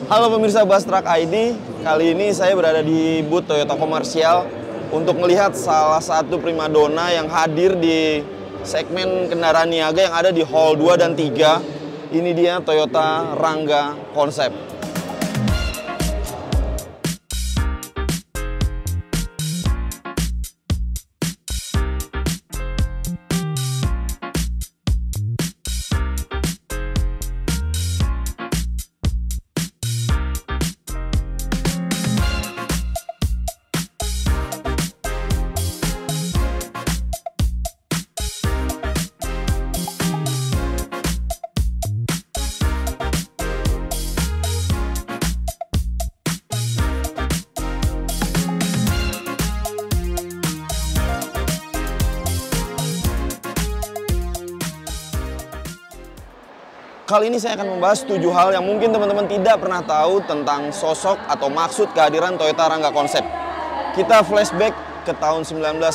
Halo pemirsa Bus Truck ID, kali ini saya berada di booth Toyota Komersial untuk melihat salah satu primadona yang hadir di segmen kendaraan niaga yang ada di Hall 2 dan 3. Ini dia Toyota Rangga Konsep. Kali ini saya akan membahas 7 hal yang mungkin teman-teman tidak pernah tahu tentang sosok atau maksud kehadiran Toyota Rangga Konsep. Kita flashback ke tahun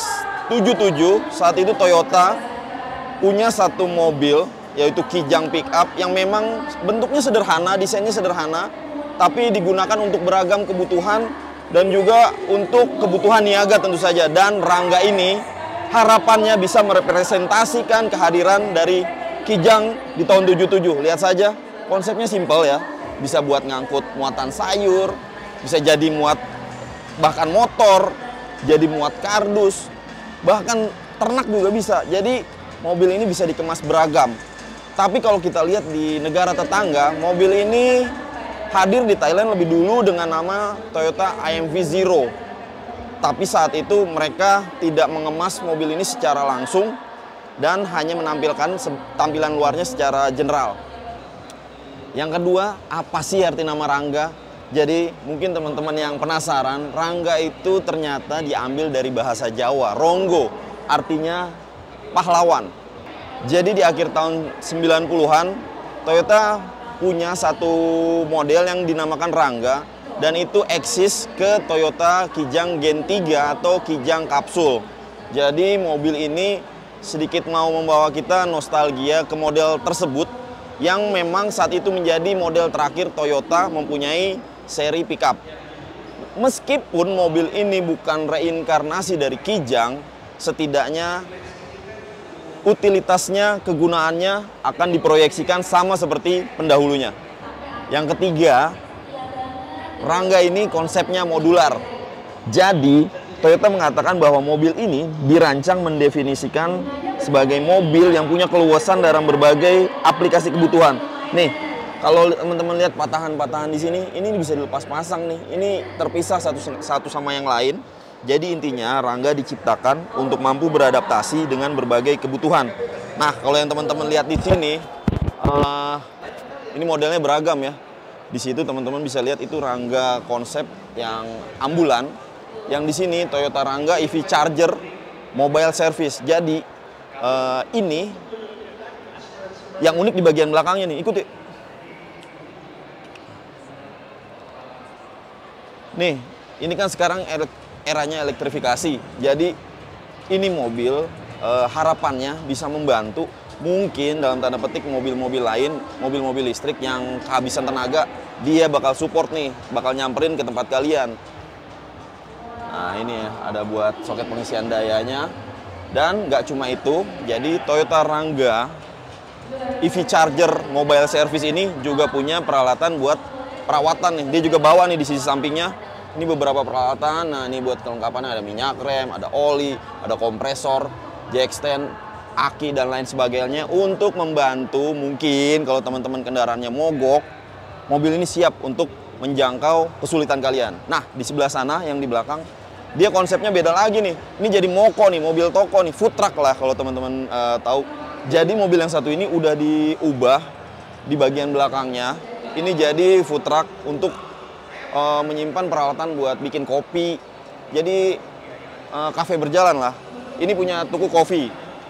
1977, saat itu Toyota punya satu mobil, yaitu Kijang Pickup, yang memang bentuknya sederhana, desainnya sederhana, tapi digunakan untuk beragam kebutuhan dan juga untuk kebutuhan niaga tentu saja. Dan Rangga ini harapannya bisa merepresentasikan kehadiran dari Kijang di tahun 77. Lihat saja, konsepnya simpel ya. Bisa buat ngangkut muatan sayur, bisa jadi muat bahkan motor, jadi muat kardus, bahkan ternak juga bisa. Jadi mobil ini bisa dikemas beragam. Tapi kalau kita lihat di negara tetangga, mobil ini hadir di Thailand lebih dulu dengan nama Toyota IMV Zero. Tapi saat itu mereka tidak mengemas mobil ini secara langsung dan hanya menampilkan tampilan luarnya secara general. Yang kedua, apa sih arti nama Rangga? Jadi mungkin teman-teman yang penasaran, Rangga itu ternyata diambil dari bahasa Jawa, Ronggo, artinya pahlawan. Jadi di akhir tahun 90-an, Toyota punya satu model yang dinamakan Rangga, dan itu eksis ke Toyota Kijang Gen 3 atau Kijang Kapsul. Jadi mobil ini sedikit mau membawa kita nostalgia ke model tersebut yang memang saat itu menjadi model terakhir Toyota mempunyai seri pickup. Meskipun mobil ini bukan reinkarnasi dari Kijang, setidaknya utilitasnya, kegunaannya akan diproyeksikan sama seperti pendahulunya. Yang ketiga, Rangga ini konsepnya modular. Jadi Toyota mengatakan bahwa mobil ini dirancang mendefinisikan sebagai mobil yang punya keluasan dalam berbagai aplikasi kebutuhan. Nih, kalau teman-teman lihat patahan-patahan di sini, ini bisa dilepas pasang nih. Ini terpisah satu sama yang lain. Jadi intinya Rangga diciptakan untuk mampu beradaptasi dengan berbagai kebutuhan. Nah, kalau yang teman-teman lihat di sini, ini modelnya beragam ya. Di situ teman-teman bisa lihat itu Rangga Konsep yang ambulan. Yang di sini Toyota Rangga EV Charger Mobile Service. Jadi ini yang unik di bagian belakangnya nih, ikuti. Nih, ini kan sekarang eranya elektrifikasi. Jadi ini mobil harapannya bisa membantu mungkin dalam tanda petik mobil-mobil lain, mobil-mobil listrik yang kehabisan tenaga, dia bakal support nih, bakal nyamperin ke tempat kalian. Nah ini ya, ada buat soket pengisian dayanya. Dan nggak cuma itu, jadi Toyota Rangga EV Charger Mobile Service ini juga punya peralatan buat perawatan nih. Dia juga bawa nih di sisi sampingnya, ini beberapa peralatan. Nah ini buat kelengkapannya ada minyak rem, ada oli, ada kompresor, jack stand, aki dan lain sebagainya. Untuk membantu mungkin kalau teman-teman kendaraannya mogok, mobil ini siap untuk menjangkau kesulitan kalian. Nah di sebelah sana yang di belakang, dia konsepnya beda lagi nih. Ini jadi moko nih, mobil toko nih, food truck lah kalau teman-teman tahu. Jadi mobil yang satu ini udah diubah di bagian belakangnya. Ini jadi food truck untuk menyimpan peralatan buat bikin kopi. Jadi kafe berjalan lah. Ini punya toko kopi.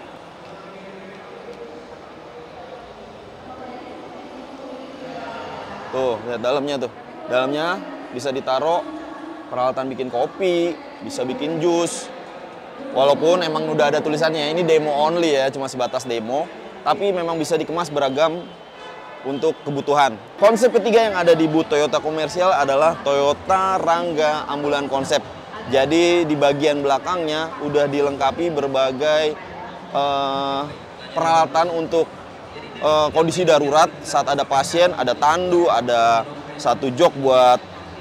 Tuh, lihat dalamnya tuh. Dalamnya bisa ditaruh peralatan bikin kopi, bisa bikin jus. Walaupun emang udah ada tulisannya, ini demo only ya, cuma sebatas demo. Tapi memang bisa dikemas beragam untuk kebutuhan. Konsep ketiga yang ada di booth Toyota komersial adalah Toyota Rangga Ambulan Konsep. Jadi di bagian belakangnya udah dilengkapi berbagai peralatan untuk kondisi darurat saat ada pasien, ada tandu, ada satu jok buat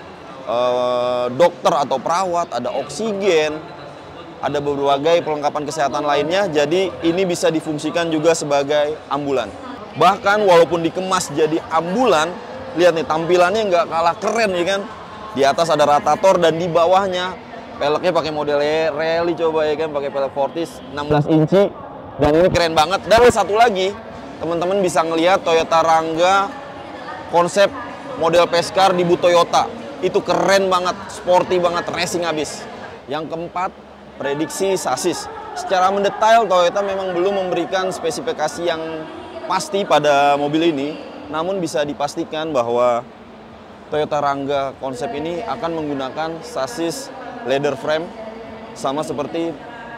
dokter atau perawat, ada oksigen, ada berbagai perlengkapan kesehatan lainnya. Jadi ini bisa difungsikan juga sebagai ambulan. Bahkan walaupun dikemas jadi ambulan, lihat nih tampilannya nggak kalah keren ya kan. Di atas ada ratator dan di bawahnya peleknya pakai model rally, coba ya kan, pakai pelek Fortis 16 inci. Dan ini keren banget. Dan satu lagi, teman-teman bisa ngelihat Toyota Rangga konsep model Pescar di booth Toyota. Itu keren banget, sporty banget, racing abis. Yang keempat, prediksi sasis. Secara mendetail Toyota memang belum memberikan spesifikasi yang pasti pada mobil ini, namun bisa dipastikan bahwa Toyota Rangga konsep ini akan menggunakan sasis leather frame sama seperti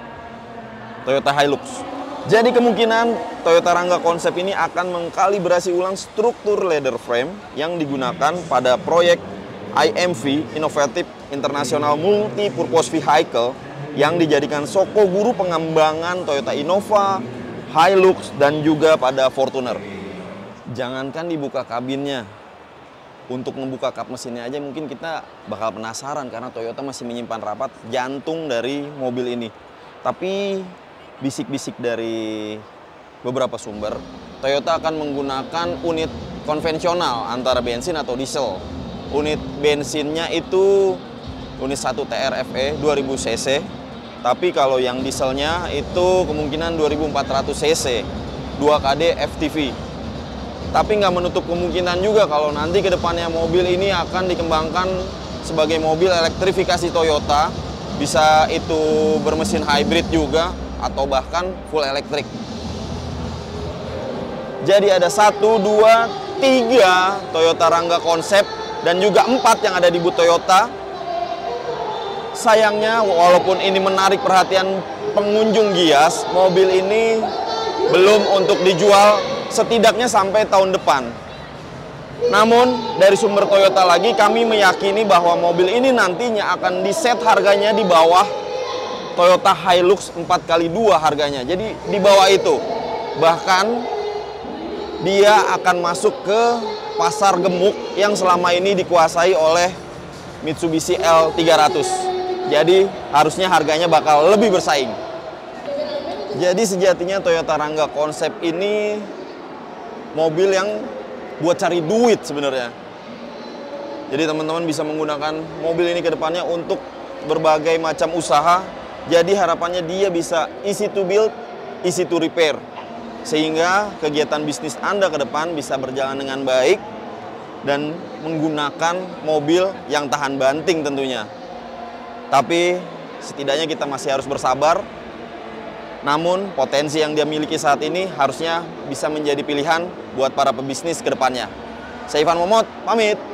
Toyota Hilux. Jadi kemungkinan Toyota Rangga konsep ini akan mengkalibrasi ulang struktur leather frame yang digunakan pada proyek IMV, Innovative International Multi-Purpose Vehicle, yang dijadikan soko guru pengembangan Toyota Innova, Hilux, dan juga pada Fortuner. Jangankan dibuka kabinnya, untuk membuka kap mesinnya aja mungkin kita bakal penasaran karena Toyota masih menyimpan rapat jantung dari mobil ini. Tapi bisik-bisik dari beberapa sumber, Toyota akan menggunakan unit konvensional antara bensin atau diesel. Unit bensinnya itu unit 1 TRFE 2000 cc, tapi kalau yang dieselnya itu kemungkinan 2400 cc 2KD FTV. Tapi nggak menutup kemungkinan juga kalau nanti ke depannya mobil ini akan dikembangkan sebagai mobil elektrifikasi Toyota, bisa itu bermesin hybrid juga atau bahkan full elektrik. Jadi ada 1, 2, 3 Toyota Rangga konsep dan juga 4 yang ada di booth Toyota. Sayangnya walaupun ini menarik perhatian pengunjung Gias, mobil ini belum untuk dijual setidaknya sampai tahun depan. Namun dari sumber Toyota lagi kami meyakini bahwa mobil ini nantinya akan diset harganya di bawah Toyota Hilux 4x2 harganya. Jadi di bawah itu. Bahkan dia akan masuk ke pasar gemuk yang selama ini dikuasai oleh Mitsubishi L300. Jadi harusnya harganya bakal lebih bersaing. Jadi sejatinya Toyota Rangga konsep ini mobil yang buat cari duit sebenarnya. Jadi teman-teman bisa menggunakan mobil ini ke depannya untuk berbagai macam usaha. Jadi harapannya dia bisa easy to build, easy to repair. Sehingga kegiatan bisnis Anda ke depan bisa berjalan dengan baik dan menggunakan mobil yang tahan banting tentunya. Tapi setidaknya kita masih harus bersabar. Namun potensi yang dia miliki saat ini harusnya bisa menjadi pilihan buat para pebisnis ke depannya. Saya Ivan Momot, pamit.